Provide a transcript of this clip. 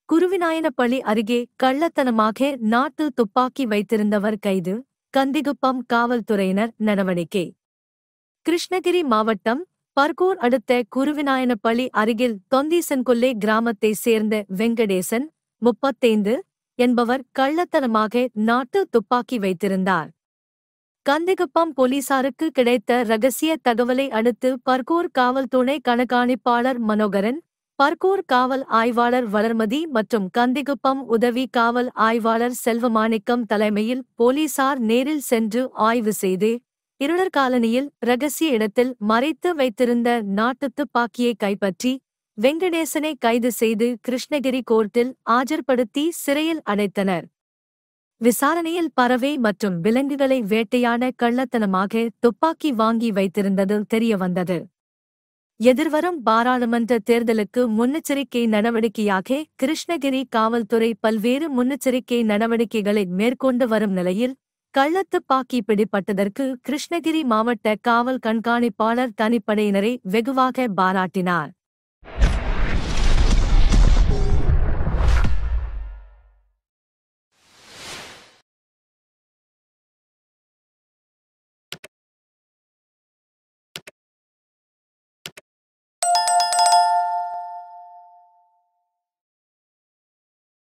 குருவிநாயனப்பள்ளி அருகே கள்ளத்தனமாக நாட்டு துப்பாக்கி வைத்திருந்தவர் கைது, கந்திகுப்பம் காவல்துறையினர் நடவடிக்கை. கிருஷ்ணகிரி மாவட்டம் பர்கூர் அடுத்த குருவிநாயனப்பள்ளி அருகில் தொந்தீசன்கொல்லே கிராமத்தைச் சேர்ந்த வெங்கடேசன், 35, என்பவர் கள்ளத்தனமாக நாட்டு துப்பாக்கி வைத்திருந்தார். கந்திகுப்பம் போலீசாருக்கு கிடைத்த ரகசிய தகவலை அடுத்து பர்கூர் காவல் துணை கண்காணிப்பாளர் மனோகரன், பர்கூர் காவல் ஆய்வாளர் வளர்மதி மற்றும் கந்திகுப்பம் உதவி காவல் ஆய்வாளர் செல்வமாணிக்கம் தலைமையில் போலீசார் நேரில் சென்று ஆய்வு செய்து, இருளர் காலனியில் ரகசிய இடத்தில் மறைத்து வைத்திருந்த நாட்டுத் துப்பாக்கியை கைப்பற்றி, வெங்கடேசனை கைது செய்து கிருஷ்ணகிரி கோர்ட்டில் ஆஜர்படுத்தி சிறையில் அடைத்தனர். விசாரணையில் பறவை மற்றும் விலங்குகளை வேட்டையாட கள்ளத்தனமாக துப்பாக்கி வாங்கி வைத்திருந்தது தெரியவந்தது. எதிர்வரும் பாராளுமன்ற தேர்தலுக்கு முன்னெச்சரிக்கை நடவடிக்கையாக கிருஷ்ணகிரி காவல்துறை பல்வேறு முன்னெச்சரிக்கை நடவடிக்கைகளை மேற்கொண்டு வரும் நிலையில், கள்ளத்துப்பாக்கி பிடிபட்டதற்கு கிருஷ்ணகிரி மாவட்ட காவல் கண்காணிப்பாளர் தனிப்படையினரை வெகுவாக பாராட்டினார்.